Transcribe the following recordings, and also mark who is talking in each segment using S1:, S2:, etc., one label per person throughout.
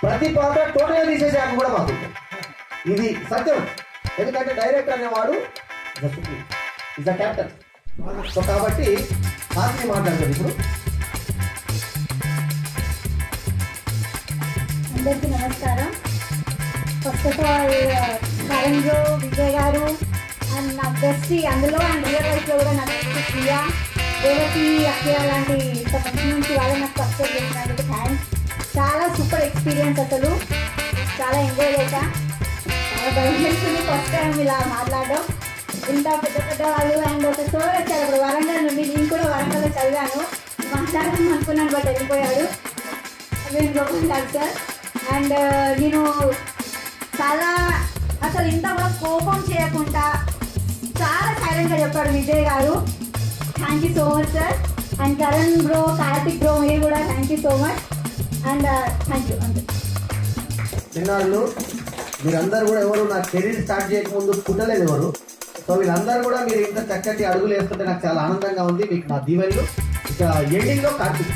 S1: ప్రతి పాత్ర టోటల్గా తీసేసే యాప్ కూడా మాకు ఇది సత్యం. ఎందుకంటే డైరెక్టర్ అనేవాడు ఇస్ ద క్యాప్టెన్. సో కాబట్టి హాస్ని మాట్లాడుతుంది ఇప్పుడు.
S2: అందరికీ నమస్కారం. First of all Karan bro, Vijay garu and నా బెస్ట్ అందులో అండ్ రియల్ లైఫ్లో కూడా నా బెస్ట్ ప్రియా, రేవతి, అక్షయ లాంటి ఇంత మంచి నుంచి వాళ్ళు నాకు సబ్స్క్రైబ్ చేసినందుకు థ్యాంక్స్. చాలా సూపర్ ఎక్స్పీరియన్స్, అసలు చాలా ఎంజాయ్ చేశా. చాలా భయం వేస్తుంది ఫస్ట్ టైం ఇలా మాట్లాడడం. ఇంత పెద్ద పెద్ద వాళ్ళు అండ్ ఒక సార్ వచ్చారు ఇప్పుడు వరంగల్ నుండి. నేను కూడా వరంగల్లో చదివాను, మాట్లాడదాం అనుకున్నాను బట్ వెళ్ళిపోయాడు. వేణుగోపాల్ సార్ అండ్ నేను చాలా అసలు ఇంత కూడా కోపం చేయకుండా చాలా సైలెంట్గా చెప్పాడు Vijay garu. Thank you so much sir. And Karan bro, Karthik bro మీరు కూడా thank you so much and thank you. అంతే.
S1: చిన్నాళ్ళు మీరందరూ కూడా ఎవరు నా కెరీర్ స్టార్ట్ చేయకముందు పుట్టలేదు ఎవరు. సో వీళ్ళందరూ కూడా మీరు ఇంత చక్కటి అడుగులు వేస్తుంటే నాకు చాలా ఆనందంగా ఉంది. మీకు నా దీవెనలు. ఇక ఎండింగ్లో కార్తిక్.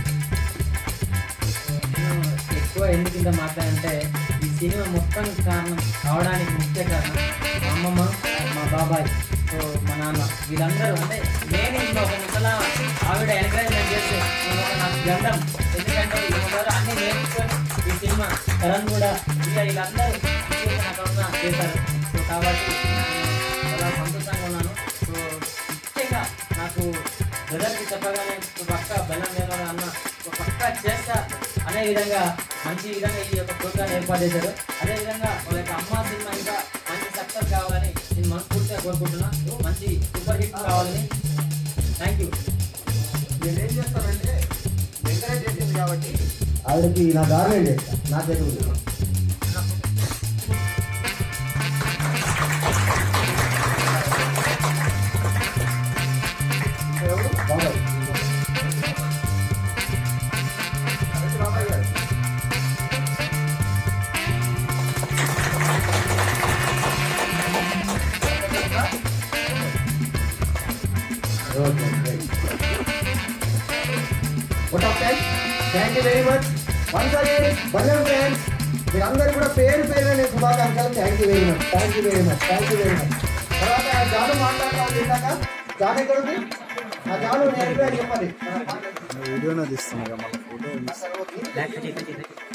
S3: ఎక్కువ ఎందుకు ఇంత మాట్లాడంటే ఈ సినిమా మొత్తం కారణం కావడానికి ముఖ్య కారణం మా అమ్మమ్మ, మా బాబాయ్, సో మా నాన్న, వీళ్ళందరూ. అంటే నేను ఇంట్లో ఒక ముసలా ఆవిడ ఎంకరేజ్మెంట్ చేస్తే నాకు గండం. ఎందుకంటే వీళ్ళందరూ అన్నీ నేర్చుకొని ఈ సినిమా కరణ్ కూడా వీళ్ళందరూ నాకు చేశారు. సో కాబట్టి చాలా సంతోషంగా ఉన్నాను. సో ముఖ్యంగా నాకు బ్రదర్కి చెప్పగానే పక్క బెల్లం వేయాలి అన్న పక్క చేస్తా అనే విధంగా మంచి విధంగా ఈ యొక్క ప్రోగ్రాం ఏర్పాటు చేశారు. అదేవిధంగా వాళ్ళ యొక్క అమ్మ సినిమా ఇంకా మంచి సక్సెస్ కావాలని నేను మనస్ఫూర్తిగా కోరుకుంటున్నాను. మంచి సూపర్ హిట్ కావాలని. Thank you.
S1: నేను ఏం చేస్తానంటే ఎంకరేజ్ చేసింది కాబట్టి ఆవిడకి నా గార్మెంట్ చేస్తాను, నా చేతులు. Thank you very much. Once again బల్లెం ఫ్రెండ్స్ మీరందరూ కూడా పేరు పేరు నేను శుభాకాంక్షలు. Thank you very much, thank you very much, thank you very much. తర్వాత జాను మాట్లాడతాను. ఇందాక జాను ఎక్కడ ఉంది? ఆ జాను నేను చెప్పాలి.
S4: వీడియోనే తీస్తున్నాను.